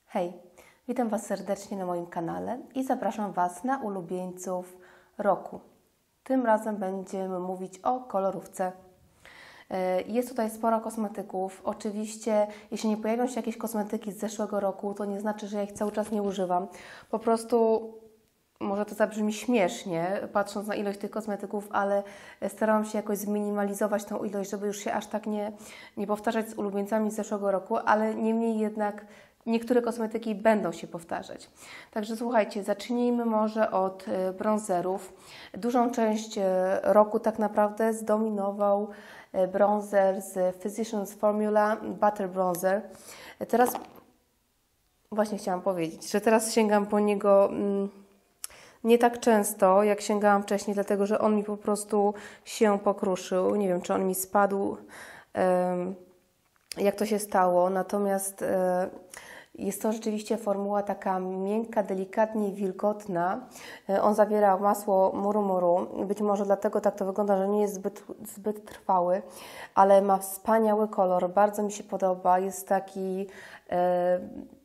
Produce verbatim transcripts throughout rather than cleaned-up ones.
Hej, witam Was serdecznie na moim kanale i zapraszam Was na ulubieńców roku. Tym razem będziemy mówić o kolorówce. Jest tutaj sporo kosmetyków. Oczywiście, jeśli nie pojawią się jakieś kosmetyki z zeszłego roku, to nie znaczy, że ja ich cały czas nie używam. Po prostu, może to zabrzmi śmiesznie, patrząc na ilość tych kosmetyków, ale starałam się jakoś zminimalizować tą ilość, żeby już się aż tak nie, nie powtarzać z ulubieńcami z zeszłego roku, ale niemniej jednak niektóre kosmetyki będą się powtarzać. Także słuchajcie, zacznijmy może od bronzerów. Dużą część roku tak naprawdę zdominował bronzer z Physicians Formula Butter Bronzer. Teraz właśnie chciałam powiedzieć, że teraz sięgam po niego mm, nie tak często, jak sięgałam wcześniej, dlatego że on mi po prostu się pokruszył. Nie wiem, czy on mi spadł, um, jak to się stało, natomiast um, jest to rzeczywiście formuła taka miękka, delikatnie wilgotna. On zawiera masło murumuru. Być może dlatego tak to wygląda, że nie jest zbyt, zbyt trwały, ale ma wspaniały kolor. Bardzo mi się podoba. Jest taki e,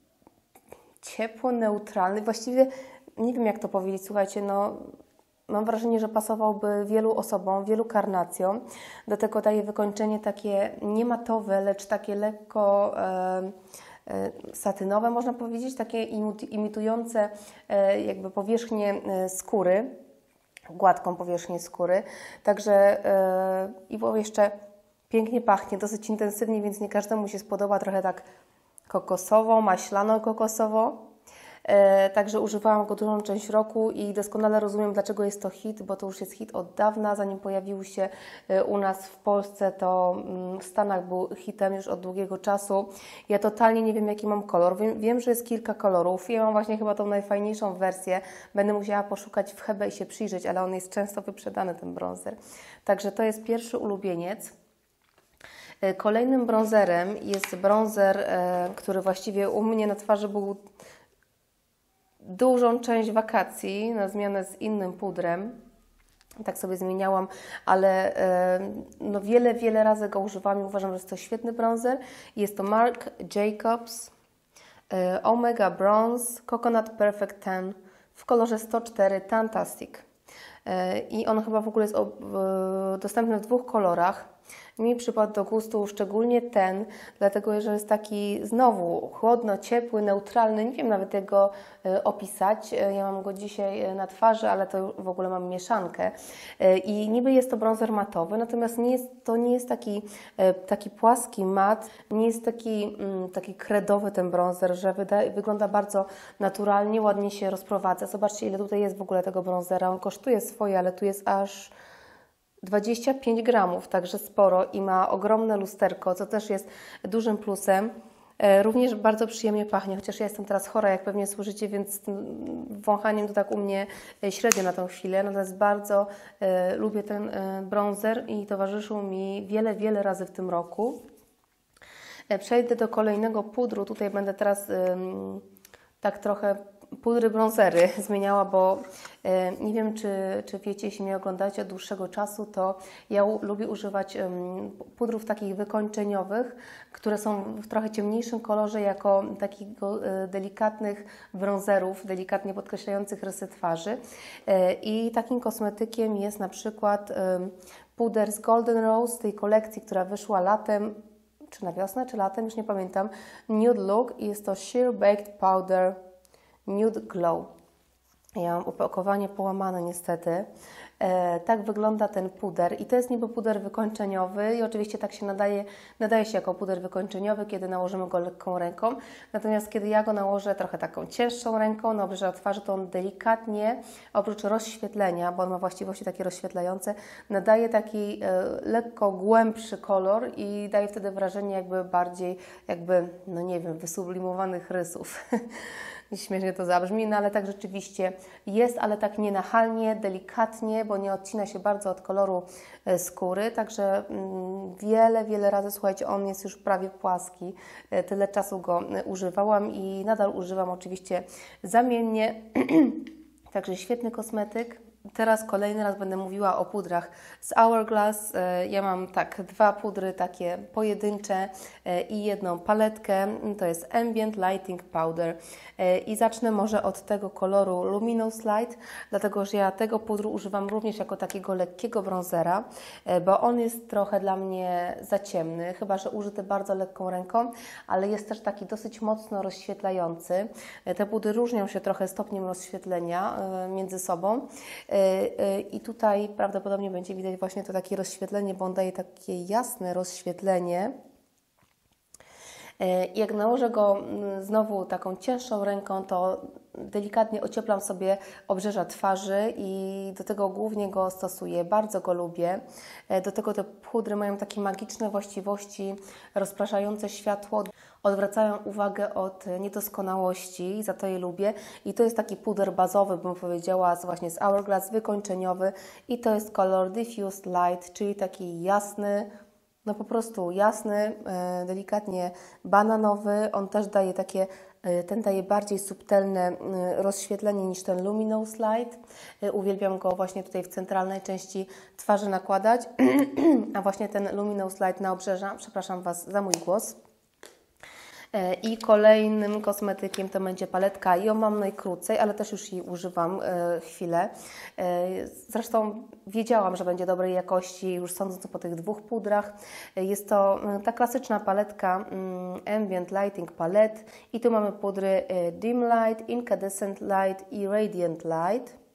ciepło, neutralny. Właściwie nie wiem, jak to powiedzieć. Słuchajcie, no mam wrażenie, że pasowałby wielu osobom, wielu karnacjom. Do tego daje wykończenie takie nie matowe, lecz takie lekko e, satynowe, można powiedzieć, takie imitujące jakby powierzchnię skóry, gładką powierzchnię skóry. Także i bo jeszcze pięknie pachnie, dosyć intensywnie, więc nie każdemu się spodoba, trochę tak kokosowo, maślano-kokosowo. Także używałam go dużą część roku i doskonale rozumiem, dlaczego jest to hit, bo to już jest hit od dawna, zanim pojawił się u nas w Polsce, to w Stanach był hitem już od długiego czasu. Ja totalnie nie wiem, jaki mam kolor. Wiem, wiem, że jest kilka kolorów. Ja mam właśnie chyba tą najfajniejszą wersję. Będę musiała poszukać w Hebe i się przyjrzeć, ale on jest często wyprzedany, ten bronzer. Także to jest pierwszy ulubieniec. Kolejnym bronzerem jest bronzer, który właściwie u mnie na twarzy był dużą część wakacji na zmianę z innym pudrem. Tak sobie zmieniałam, ale no wiele, wiele razy go używam i uważam, że jest to świetny bronzer. Jest to Marc Jacobs Omega Bronze Coconut Perfect Tan w kolorze sto cztery Tantastic. I on chyba w ogóle jest dostępny w dwóch kolorach. Mi przypadł do gustu szczególnie ten, dlatego że jest taki znowu chłodno, ciepły, neutralny. Nie wiem nawet jak go y, opisać. Ja mam go dzisiaj na twarzy, ale to w ogóle mam mieszankę. Y, I niby jest to bronzer matowy, natomiast nie jest, to nie jest taki, y, taki płaski mat, nie jest taki, y, taki kredowy ten bronzer, że wyda, wygląda bardzo naturalnie, ładnie się rozprowadza. Zobaczcie, ile tutaj jest w ogóle tego bronzera. On kosztuje swoje, ale tu jest aż dwadzieścia pięć gramów, także sporo i ma ogromne lusterko, co też jest dużym plusem. Również bardzo przyjemnie pachnie, chociaż ja jestem teraz chora, jak pewnie słyszycie, więc wąchaniem to tak u mnie średnio na tą chwilę. Natomiast bardzo e, lubię ten e, bronzer i towarzyszył mi wiele, wiele razy w tym roku. E, przejdę do kolejnego pudru. Tutaj będę teraz e, tak trochę pudry, bronzery zmieniała, bo e, nie wiem, czy, czy wiecie, jeśli mnie oglądacie od dłuższego czasu, to ja u, lubię używać e, pudrów takich wykończeniowych, które są w trochę ciemniejszym kolorze, jako takich e, delikatnych bronzerów, delikatnie podkreślających rysy twarzy. E, I takim kosmetykiem jest na przykład e, puder z Golden Rose, tej kolekcji, która wyszła latem, czy na wiosnę, czy latem, już nie pamiętam, Nude Look, i jest to Sheer Baked Powder Nude Glow. Ja mam opakowanie połamane niestety. E, tak wygląda ten puder i to jest niby puder wykończeniowy i oczywiście tak się nadaje, nadaje się jako puder wykończeniowy, kiedy nałożymy go lekką ręką. Natomiast kiedy ja go nałożę trochę taką cięższą ręką na obrzeża twarzy, to on delikatnie, oprócz rozświetlenia, bo on ma właściwości takie rozświetlające, nadaje taki e, lekko głębszy kolor i daje wtedy wrażenie jakby bardziej, jakby, no nie wiem, wysublimowanych rysów. Śmiesznie to zabrzmi, no ale tak rzeczywiście jest, ale tak nienachalnie, delikatnie, bo nie odcina się bardzo od koloru skóry, także mm, wiele, wiele razy, słuchajcie, on jest już prawie płaski, tyle czasu go używałam i nadal używam oczywiście zamiennie, także świetny kosmetyk. teraz kolejny raz będę mówiła o pudrach z Hourglass. Ja mam tak dwa pudry takie pojedyncze i jedną paletkę. To jest Ambient Lighting Powder. I zacznę może od tego koloru Luminous Light, dlatego że ja tego pudru używam również jako takiego lekkiego bronzera, bo on jest trochę dla mnie za ciemny, chyba że użyty bardzo lekką ręką, ale jest też taki dosyć mocno rozświetlający. Te pudry różnią się trochę stopniem rozświetlenia między sobą. I tutaj prawdopodobnie będzie widać właśnie to takie rozświetlenie, bo on daje takie jasne rozświetlenie. I jak nałożę go znowu taką cięższą ręką, to delikatnie ocieplam sobie obrzeża twarzy i do tego głównie go stosuję. Bardzo go lubię. Do tego te pudry mają takie magiczne właściwości rozpraszające światło. Odwracają uwagę od niedoskonałości, za to je lubię. I to jest taki puder bazowy, bym powiedziała, właśnie z Hourglass, wykończeniowy. I to jest kolor Diffused Light, czyli taki jasny, no po prostu jasny, delikatnie bananowy. On też daje takie, ten daje bardziej subtelne rozświetlenie niż ten Luminous Light. Uwielbiam go właśnie tutaj w centralnej części twarzy nakładać. A właśnie ten Luminous Light na obrzeża, przepraszam Was za mój głos. I kolejnym kosmetykiem to będzie paletka. Ją mam najkrócej, ale też już jej używam e, chwilę. E, zresztą wiedziałam, że będzie dobrej jakości, już sądząc po tych dwóch pudrach. E, jest to e, ta klasyczna paletka mm, Ambient Lighting Palette i tu mamy pudry e, Dim Light, Incandescent Light i Radiant Light.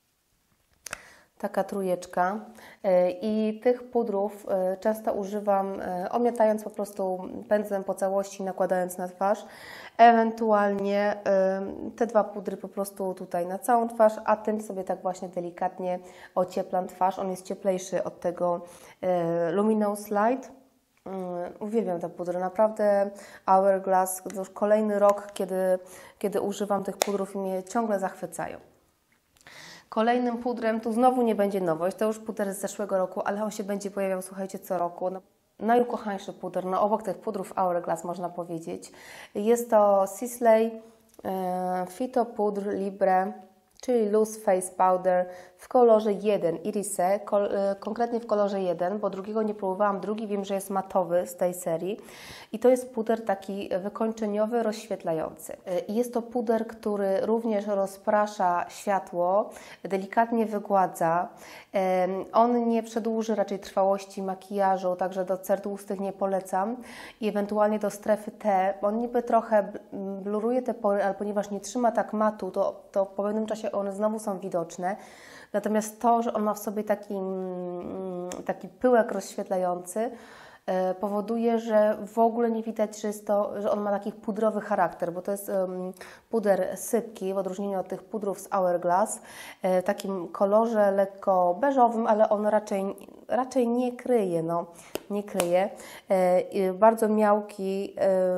Taka trójeczka i tych pudrów często używam omiatając po prostu pędzlem po całości, nakładając na twarz. Ewentualnie te dwa pudry po prostu tutaj na całą twarz, a tym sobie tak właśnie delikatnie ocieplam twarz. On jest cieplejszy od tego Luminous Light. Uwielbiam te pudry, naprawdę Hourglass, to już kolejny rok, kiedy, kiedy używam tych pudrów i mnie ciągle zachwycają. Kolejnym pudrem, tu znowu nie będzie nowość, to już puder z zeszłego roku, ale on się będzie pojawiał, słuchajcie, co roku. No, najukochańszy puder, no obok tych pudrów Hourglass można powiedzieć. Jest to Sisley e, Phyto Pudr Libre, czyli Loose Face Powder w kolorze jeden Irise, kol, konkretnie w kolorze jeden, bo drugiego nie próbowałam, drugi wiem, że jest matowy z tej serii i to jest puder taki wykończeniowy, rozświetlający. I jest to puder, który również rozprasza światło, delikatnie wygładza. On nie przedłuży raczej trwałości makijażu, także do cer tłustych nie polecam i ewentualnie do strefy T. On niby trochę bluruje te pory, ale ponieważ nie trzyma tak matu, to, to po pewnym czasie one znowu są widoczne. Natomiast to, że on ma w sobie taki, taki pyłek rozświetlający, powoduje, że w ogóle nie widać, że, jest to, że on ma taki pudrowy charakter, bo to jest puder sypki, w odróżnieniu od tych pudrów z Hourglass, w takim kolorze lekko beżowym, ale on raczej, raczej nie kryje, no, nie kryje. Bardzo miałki.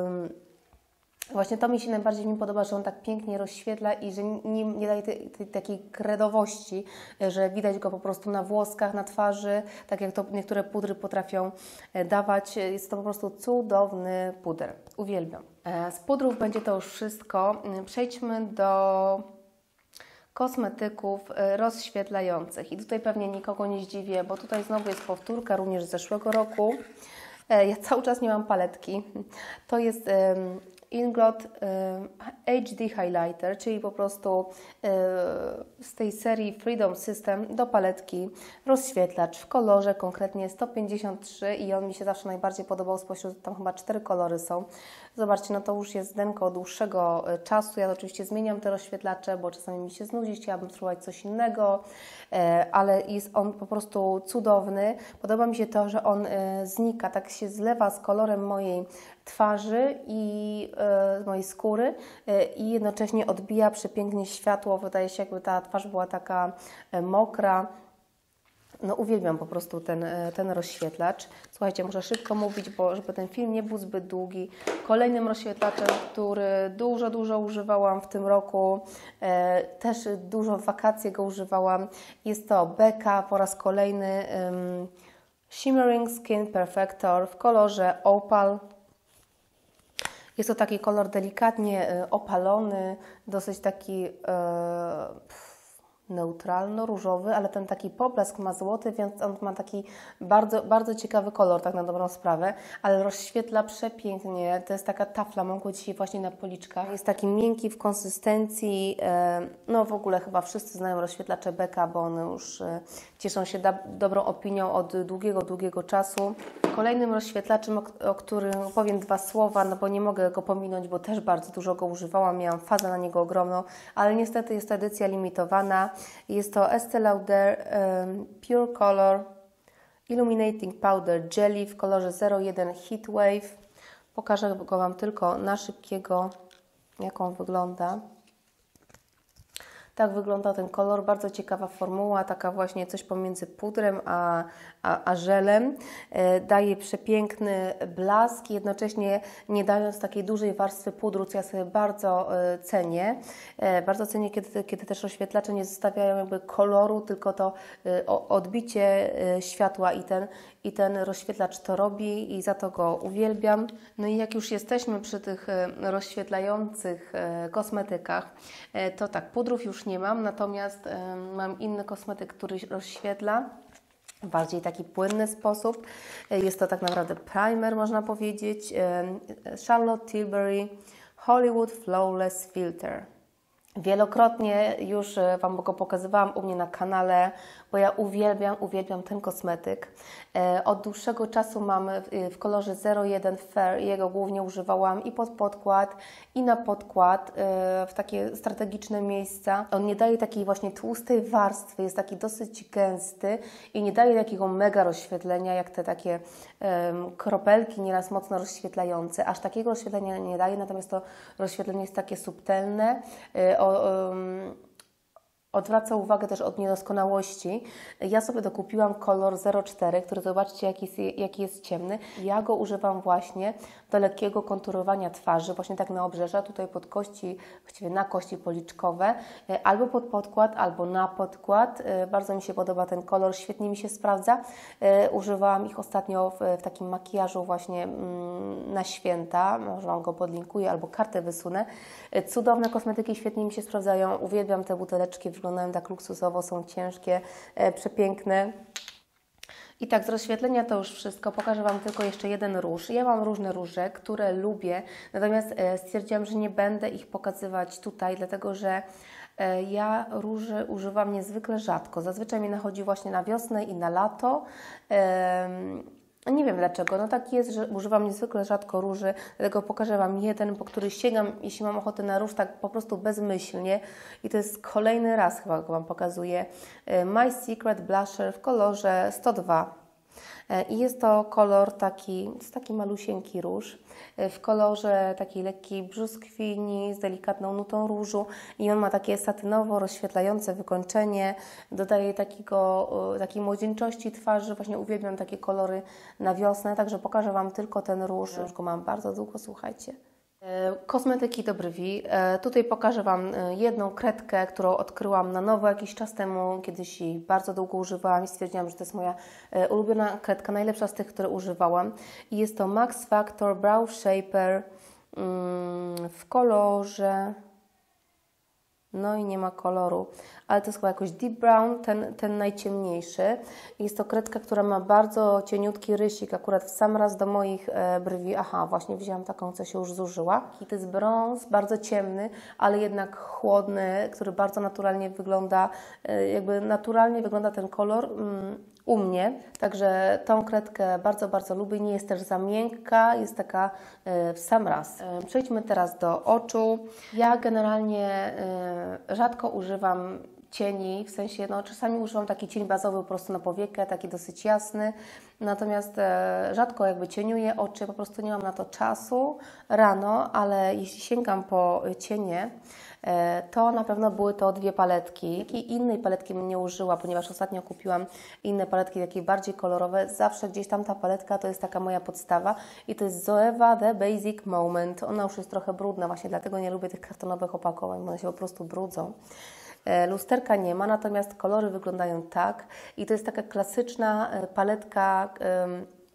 Właśnie to mi się najbardziej w nim podoba, że on tak pięknie rozświetla i że nie, nie daje tej, tej takiej kredowości, że widać go po prostu na włoskach, na twarzy, tak jak to niektóre pudry potrafią dawać. Jest to po prostu cudowny puder. Uwielbiam. Z pudrów będzie to już wszystko. Przejdźmy do kosmetyków rozświetlających. I tutaj pewnie nikogo nie zdziwię, bo tutaj znowu jest powtórka również z zeszłego roku. Ja cały czas nie mam paletki. To jest Inglot H D Highlighter, czyli po prostu z tej serii Freedom System do paletki rozświetlacz w kolorze konkretnie sto pięćdziesiąt trzy i on mi się zawsze najbardziej podobał spośród, tam chyba cztery kolory są. Zobaczcie, no to już jest denko od dłuższego czasu. Ja oczywiście zmieniam te rozświetlacze, bo czasami mi się znudzi, chciałabym spróbować coś innego, ale jest on po prostu cudowny. Podoba mi się to, że on znika, tak się zlewa z kolorem mojej twarzy i e, mojej skóry e, i jednocześnie odbija przepięknie światło. Wydaje się, jakby ta twarz była taka e, mokra. No uwielbiam po prostu ten, ten rozświetlacz. Słuchajcie, muszę szybko mówić, bo żeby ten film nie był zbyt długi. Kolejnym rozświetlaczem, który dużo, dużo używałam w tym roku, e, też dużo w wakacje go używałam, jest to Becca po raz kolejny um, Shimmering Skin Perfector w kolorze Opal. Jest to taki kolor delikatnie opalony, dosyć taki e, neutralno-różowy, ale ten taki poblask ma złoty, więc on ma taki bardzo, bardzo ciekawy kolor, tak na dobrą sprawę, ale rozświetla przepięknie. To jest taka tafla, mam go dzisiaj właśnie na policzkach. Jest taki miękki w konsystencji, no w ogóle chyba wszyscy znają rozświetlacze Becka, bo one już cieszą się dobrą opinią od długiego, długiego czasu. Kolejnym rozświetlaczem, o, o którym powiem dwa słowa, no bo nie mogę go pominąć, bo też bardzo dużo go używałam, miałam fazę na niego ogromną, ale niestety jest to edycja limitowana. Jest to Estée Lauder um, Pure Color Illuminating Powder Jelly w kolorze zero jeden Heatwave. Pokażę go Wam tylko na szybkiego, jak on wygląda. Tak wygląda ten kolor, bardzo ciekawa formuła, taka właśnie coś pomiędzy pudrem a, a, a żelem. E, daje przepiękny blask, jednocześnie nie dając takiej dużej warstwy pudru, co ja sobie bardzo e, cenię. E, bardzo cenię, kiedy, kiedy też rozświetlacze nie zostawiają jakby koloru, tylko to e, odbicie e, światła i ten, i ten rozświetlacz to robi i za to go uwielbiam. No i jak już jesteśmy przy tych e, rozświetlających e, kosmetykach, e, to tak, pudrów już nie mam, natomiast y, mam inny kosmetyk, który rozświetla w bardziej taki płynny sposób. Y, jest to tak naprawdę primer, można powiedzieć. Y, Charlotte Tilbury Hollywood Flawless Filter. Wielokrotnie już Wam go pokazywałam u mnie na kanale, bo ja uwielbiam, uwielbiam ten kosmetyk. Od dłuższego czasu mam w kolorze zero jeden Fair, jego głównie używałam i pod podkład, i na podkład, w takie strategiczne miejsca. On nie daje takiej właśnie tłustej warstwy, jest taki dosyć gęsty i nie daje takiego mega rozświetlenia, jak te takie um, kropelki nieraz mocno rozświetlające. Aż takiego rozświetlenia nie daje, natomiast to rozświetlenie jest takie subtelne, o, um, odwraca uwagę też od niedoskonałości. Ja sobie dokupiłam kolor zero cztery, który zobaczcie jaki jest, jaki jest ciemny. Ja go używam właśnie do lekkiego konturowania twarzy, właśnie tak na obrzeża, tutaj pod kości, właściwie na kości policzkowe, albo pod podkład, albo na podkład. Bardzo mi się podoba ten kolor, świetnie mi się sprawdza. Używałam ich ostatnio w, w takim makijażu właśnie na święta, może Wam go podlinkuję, albo kartę wysunę. Cudowne kosmetyki, świetnie mi się sprawdzają, uwielbiam te buteleczki, wyglądają tak luksusowo, są ciężkie, e, przepiękne. I tak, z rozświetlenia to już wszystko. Pokażę Wam tylko jeszcze jeden róż. Ja mam różne róże, które lubię, natomiast e, stwierdziłam, że nie będę ich pokazywać tutaj, dlatego że e, ja róży używam niezwykle rzadko. Zazwyczaj mi nachodzi właśnie na wiosnę i na lato. E, Nie wiem dlaczego, no tak jest, że używam niezwykle rzadko róży, dlatego pokażę Wam jeden, po który sięgam, jeśli mam ochotę na róż, tak po prostu bezmyślnie. I to jest kolejny raz, chyba go Wam pokazuję, My Secret Blusher w kolorze sto dwa. I jest to kolor taki, to jest taki malusieńki róż, w kolorze takiej lekkiej brzuskwini z delikatną nutą różu i on ma takie satynowo rozświetlające wykończenie, dodaje takiego, takiej młodzieńczości twarzy, właśnie uwielbiam takie kolory na wiosnę, także pokażę Wam tylko ten róż, już go mam bardzo długo, słuchajcie. Kosmetyki do brwi. Tutaj pokażę Wam jedną kredkę, którą odkryłam na nowo jakiś czas temu. Kiedyś jej bardzo długo używałam i stwierdziłam, że to jest moja ulubiona kredka, najlepsza z tych, które używałam. I jest to Max Factor Brow Shaper w kolorze... No i nie ma koloru, ale to jest chyba jakoś deep brown, ten, ten najciemniejszy. Jest to kredka, która ma bardzo cieniutki rysik, akurat w sam raz do moich e, brwi. Aha, właśnie wzięłam taką, co się już zużyła. I to jest brąz, bardzo ciemny, ale jednak chłodny, który bardzo naturalnie wygląda, e, jakby naturalnie wygląda ten kolor mm, u mnie. Także tą kredkę bardzo, bardzo lubię. Nie jest też za miękka, jest taka e, w sam raz. E, przejdźmy teraz do oczu. Ja generalnie e, rzadko używam cieni, w sensie, no czasami używam taki cień bazowy po prostu na powiekę, taki dosyć jasny, natomiast e, rzadko jakby cieniuję oczy, po prostu nie mam na to czasu rano, ale jeśli sięgam po cienie, e, to na pewno były to dwie paletki. I innej paletki bym nie użyła, ponieważ ostatnio kupiłam inne paletki, takie bardziej kolorowe. Zawsze gdzieś tam ta paletka to jest taka moja podstawa i to jest Zoeva The Basic Moment. Ona już jest trochę brudna, właśnie dlatego nie lubię tych kartonowych opakowań, bo one się po prostu brudzą. Lusterka nie ma, natomiast kolory wyglądają tak i to jest taka klasyczna paletka,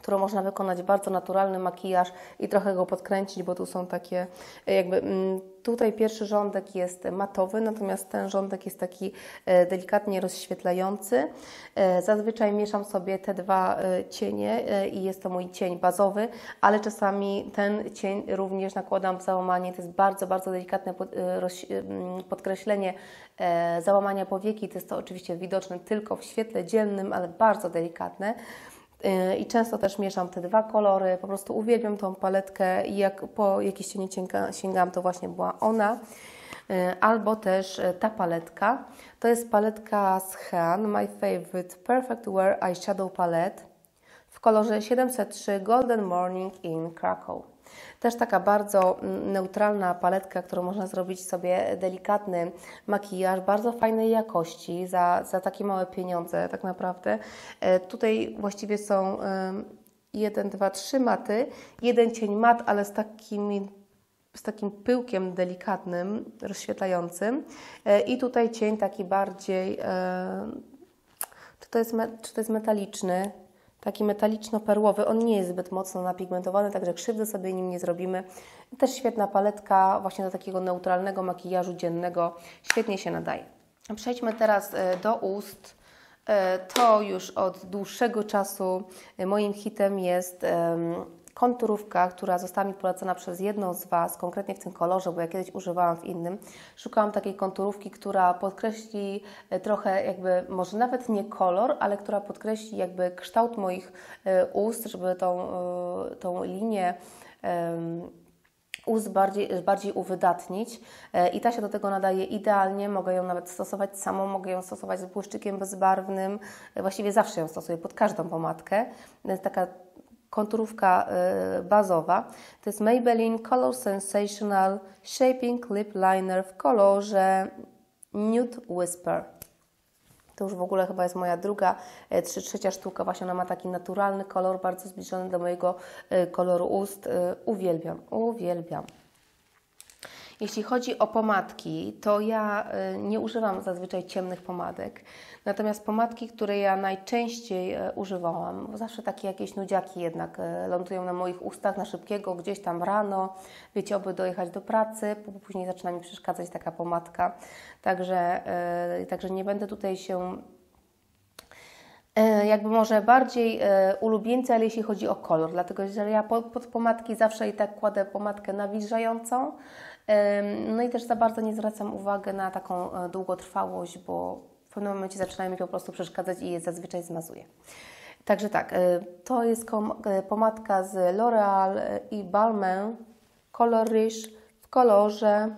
którą można wykonać bardzo naturalny makijaż i trochę go podkręcić, bo tu są takie jakby, tutaj pierwszy rządek jest matowy, natomiast ten rządek jest taki delikatnie rozświetlający. Zazwyczaj mieszam sobie te dwa cienie i jest to mój cień bazowy, ale czasami ten cień również nakładam w załamanie. To jest bardzo, bardzo delikatne podkreślenie załamania powieki. To jest to oczywiście widoczne tylko w świetle dziennym, ale bardzo delikatne. I często też mieszam te dwa kolory, po prostu uwielbiam tą paletkę i jak po jakieś cienie sięgam, to właśnie była ona. Albo też ta paletka, to jest paletka z Hean, My Favorite Perfect Wear Eyeshadow Palette w kolorze siedemset trzy Golden Morning in Krakow. Też taka bardzo neutralna paletka, którą można zrobić sobie delikatny makijaż, bardzo fajnej jakości, za, za takie małe pieniądze tak naprawdę. E, tutaj właściwie są jeden, dwa, trzy maty, jeden cień mat, ale z takimi z takim pyłkiem delikatnym, rozświetlającym e, i tutaj cień taki bardziej, e, czy, to jest me, czy to jest metaliczny, taki metaliczno-perłowy, on nie jest zbyt mocno napigmentowany, także krzywdy sobie nim nie zrobimy. Też świetna paletka właśnie do takiego neutralnego makijażu dziennego, świetnie się nadaje. Przejdźmy teraz do ust. To już od dłuższego czasu moim hitem jest konturówka, która została mi polecona przez jedną z Was, konkretnie w tym kolorze, bo ja kiedyś używałam w innym. Szukałam takiej konturówki, która podkreśli trochę jakby, może nawet nie kolor, ale która podkreśli jakby kształt moich ust, żeby tą, tą linię ust bardziej, bardziej uwydatnić i ta się do tego nadaje idealnie. Mogę ją nawet stosować samą, mogę ją stosować z błyszczykiem bezbarwnym. Właściwie zawsze ją stosuję pod każdą pomadkę. Taka konturówka y, bazowa. To jest Maybelline Color Sensational Shaping Lip Liner w kolorze Nude Whisper. To już w ogóle chyba jest moja druga, y, trzy trzecia sztuka. Właśnie ona ma taki naturalny kolor, bardzo zbliżony do mojego y, koloru ust. Y, uwielbiam, uwielbiam. Jeśli chodzi o pomadki, to ja y, nie używam zazwyczaj ciemnych pomadek. Natomiast pomadki, które ja najczęściej y, używałam, bo zawsze takie jakieś nudziaki jednak y, lądują na moich ustach na szybkiego, gdzieś tam rano, wiecie, oby dojechać do pracy, bo później zaczyna mi przeszkadzać taka pomadka. Także, y, także nie będę tutaj się jakby może bardziej e, ulubieńcy, ale jeśli chodzi o kolor, dlatego że ja pod, pod pomadki zawsze i tak kładę pomadkę nawilżającą, e, no i też za bardzo nie zwracam uwagi na taką e, długotrwałość, bo w pewnym momencie zaczynają mi po prostu przeszkadzać i je zazwyczaj zmazuję. Także tak, e, to jest kom, e, pomadka z L'Oreal e, i Balmain Color Rich w kolorze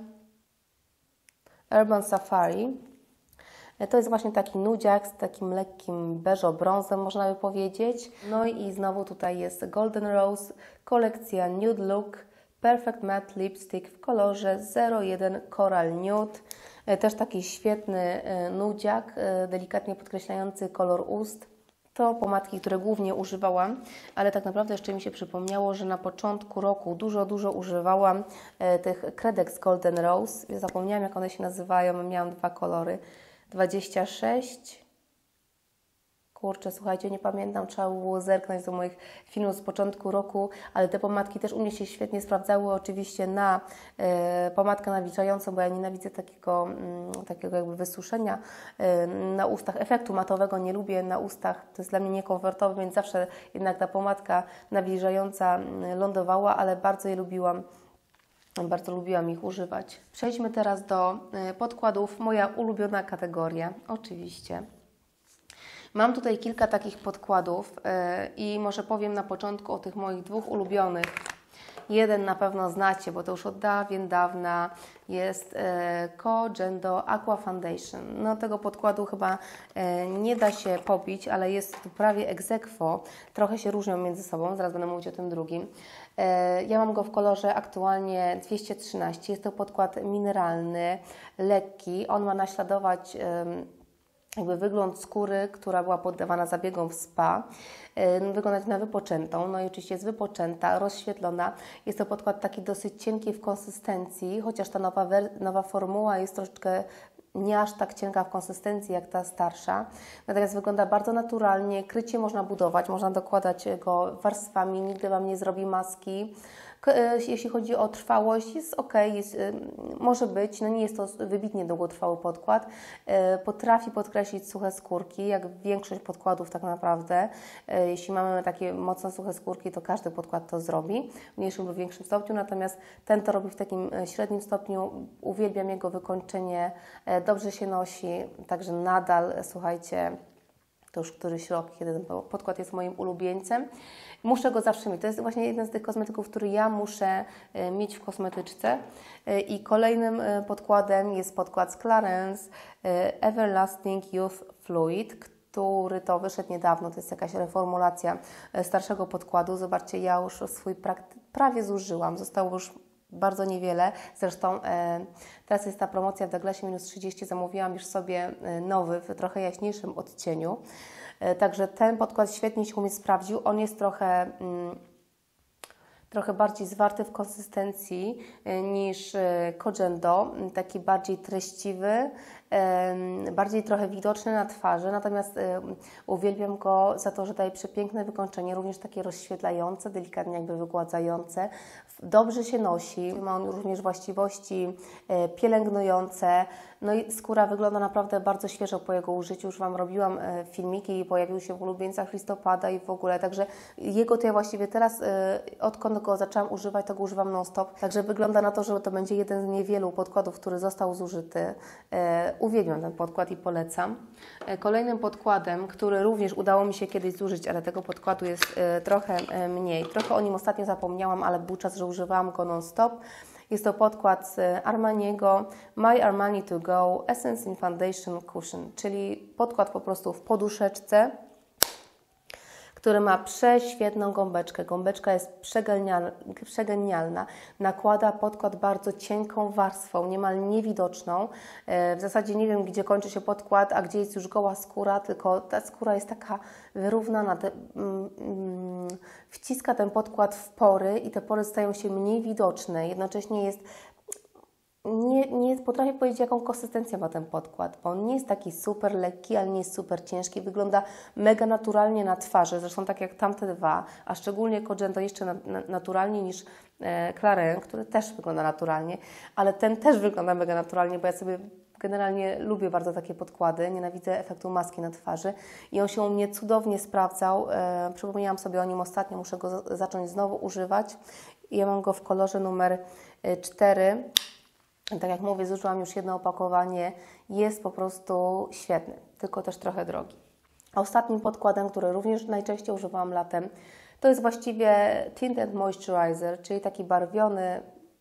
Urban Safari. To jest właśnie taki nudziak z takim lekkim beżo-brązem, można by powiedzieć. No i znowu tutaj jest Golden Rose, kolekcja Nude Look Perfect Matte Lipstick w kolorze zero jeden Coral Nude. Też taki świetny nudziak, delikatnie podkreślający kolor ust. To pomadki, które głównie używałam, ale tak naprawdę jeszcze mi się przypomniało, że na początku roku dużo, dużo używałam tych kredek z Golden Rose. Zapomniałam, jak one się nazywają, miałam dwa kolory. dwadzieścia sześć. Kurczę, słuchajcie, nie pamiętam, trzeba było zerknąć do moich filmów z początku roku, ale te pomadki też u mnie się świetnie sprawdzały oczywiście na e, pomadkę nawilżającą, bo ja nienawidzę takiego, mm, takiego jakby wysuszenia e, na ustach, efektu matowego nie lubię na ustach, to jest dla mnie niekomfortowe, więc zawsze jednak ta pomadka nawilżająca lądowała, ale bardzo je lubiłam. Bardzo lubiłam ich używać. Przejdźmy teraz do podkładów. Moja ulubiona kategoria, oczywiście. Mam tutaj kilka takich podkładów i może powiem na początku o tych moich dwóch ulubionych. Jeden na pewno znacie, bo to już od dawien dawna jest Kojendo Aqua Foundation. No tego podkładu chyba nie da się pobić, ale jest tu prawie ex aequo. Trochę się różnią między sobą, zaraz będę mówić o tym drugim. Ja mam go w kolorze aktualnie dwieście trzynaście. Jest to podkład mineralny, lekki. On ma naśladować jakby wygląd skóry, która była poddawana zabiegom w spa, wyglądać na wypoczętą. No i oczywiście jest wypoczęta, rozświetlona. Jest to podkład taki dosyć cienki w konsystencji, chociaż ta nowa, nowa formuła jest troszeczkę nie aż tak cienka w konsystencji jak ta starsza, natomiast wygląda bardzo naturalnie, krycie można budować, można dokładać go warstwami, nigdy Wam nie zrobi maski. Jeśli chodzi o trwałość, jest ok, jest, może być, no nie jest to wybitnie długotrwały podkład. Potrafi podkreślić suche skórki, jak większość podkładów tak naprawdę. Jeśli mamy takie mocno suche skórki, to każdy podkład to zrobi w mniejszym lub większym stopniu, natomiast ten to robi w takim średnim stopniu. Uwielbiam jego wykończenie, dobrze się nosi, także nadal, słuchajcie, to już któryś rok, kiedy ten podkład jest moim ulubieńcem. Muszę go zawsze mieć. To jest właśnie jeden z tych kosmetyków, który ja muszę mieć w kosmetyczce. I kolejnym podkładem jest podkład z Clarins Everlasting Youth Fluid, który to wyszedł niedawno. To jest jakaś reformulacja starszego podkładu. Zobaczcie, ja już swój prawie zużyłam. Zostało już bardzo niewiele. Zresztą e, teraz jest ta promocja w Douglasie minus trzydzieści. Zamówiłam już sobie nowy w trochę jaśniejszym odcieniu. E, także ten podkład świetnie się u mnie sprawdził. On jest trochę, mm, trochę bardziej zwarty w konsystencji e, niż e, Kojendo. Taki bardziej treściwy, e, bardziej trochę widoczny na twarzy. Natomiast e, uwielbiam go za to, że daje przepiękne wykończenie, również takie rozświetlające, delikatnie jakby wygładzające. Dobrze się nosi, ma on również właściwości pielęgnujące, no i skóra wygląda naprawdę bardzo świeżo po jego użyciu. Już Wam robiłam filmiki i pojawił się w ulubieńcach listopada i w ogóle, także jego to ja właściwie teraz, odkąd go zaczęłam używać, to go używam non-stop, także wygląda na to, że to będzie jeden z niewielu podkładów, który został zużyty. Uwielbiam ten podkład i polecam. Kolejnym podkładem, który również udało mi się kiedyś zużyć, ale tego podkładu jest trochę mniej, trochę o nim ostatnio zapomniałam, ale był czas, że używałam go non-stop. Jest to podkład z Armaniego My Armani To Go Essence in Foundation Cushion, czyli podkład po prostu w poduszeczce, który ma prześwietną gąbeczkę. Gąbeczka jest przegenialna. Nakłada podkład bardzo cienką warstwą, niemal niewidoczną. W zasadzie nie wiem, gdzie kończy się podkład, a gdzie jest już goła skóra, tylko ta skóra jest taka wyrównana. Te, mm, mm, wciska ten podkład w pory i te pory stają się mniej widoczne. Jednocześnie jest Nie, nie potrafię powiedzieć, jaką konsystencję ma ten podkład, bo on nie jest taki super lekki, ale nie jest super ciężki. Wygląda mega naturalnie na twarzy, zresztą tak jak tamte dwa, a szczególnie Kojendo jeszcze na, na, naturalnie niż e, Clarins, który też wygląda naturalnie, ale ten też wygląda mega naturalnie, bo ja sobie generalnie lubię bardzo takie podkłady, nienawidzę efektu maski na twarzy i on się u mnie cudownie sprawdzał. E, przypomniałam sobie o nim ostatnio, muszę go z, zacząć znowu używać. Ja mam go w kolorze numer cztery. Tak jak mówię, zużyłam już jedno opakowanie, jest po prostu świetny, tylko też trochę drogi. A ostatnim podkładem, który również najczęściej używałam latem, to jest właściwie Tinted Moisturizer, czyli taki barwiony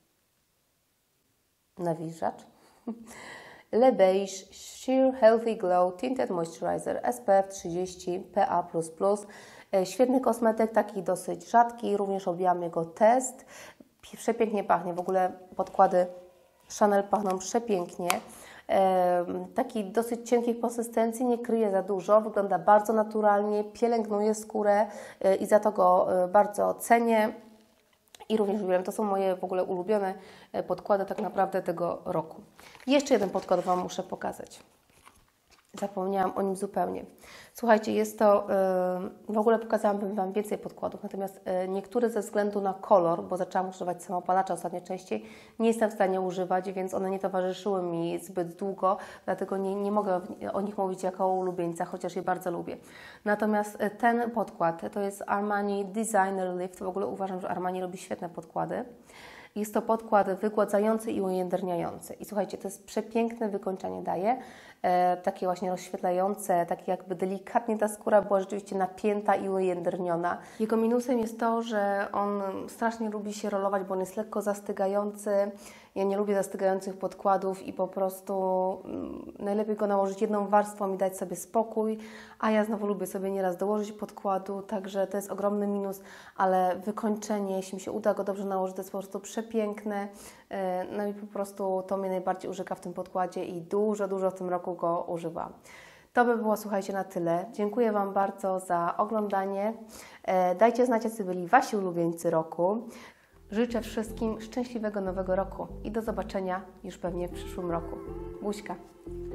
nawilżacz. Le Beige Sheer Healthy Glow Tinted Moisturizer S P F trzydzieści P A plus plus. Świetny kosmetyk, taki dosyć rzadki, również robiłam jego test. Przepięknie pachnie, w ogóle podkłady Chanel pachną przepięknie. E, taki dosyć cienkiej konsystencji, nie kryje za dużo, wygląda bardzo naturalnie, pielęgnuje skórę e, i za to go e, bardzo cenię i również uwielbiam. To są moje w ogóle ulubione podkłady tak naprawdę tego roku. Jeszcze jeden podkład Wam muszę pokazać. Zapomniałam o nim zupełnie. Słuchajcie, jest to, yy, w ogóle pokazałabym Wam więcej podkładów, natomiast yy, niektóre ze względu na kolor, bo zaczęłam używać samopalacza ostatnio częściej, nie jestem w stanie używać, więc one nie towarzyszyły mi zbyt długo, dlatego nie, nie mogę o nich mówić jako o ulubieńcach, chociaż je bardzo lubię. Natomiast yy, ten podkład to jest Armani Designer Lift. W ogóle uważam, że Armani robi świetne podkłady. Jest to podkład wygładzający i ujędrniający. I słuchajcie, to jest przepiękne wykończenie daje. E, takie właśnie rozświetlające, takie jakby delikatnie ta skóra była rzeczywiście napięta i ujędrniona. Jego minusem jest to, że on strasznie lubi się rolować, bo on jest lekko zastygający. Ja nie lubię zastygających podkładów i po prostu mm, najlepiej go nałożyć jedną warstwą i dać sobie spokój, a ja znowu lubię sobie nieraz dołożyć podkładu, także to jest ogromny minus, ale wykończenie, jeśli mi się uda go dobrze nałożyć, to jest po prostu przepiękne. No i po prostu to mnie najbardziej użyka w tym podkładzie i dużo, dużo w tym roku go używam. To by było, słuchajcie, na tyle. Dziękuję Wam bardzo za oglądanie. Dajcie znać, jacy byli Wasi ulubieńcy roku. Życzę wszystkim szczęśliwego nowego roku i do zobaczenia już pewnie w przyszłym roku. Buźka!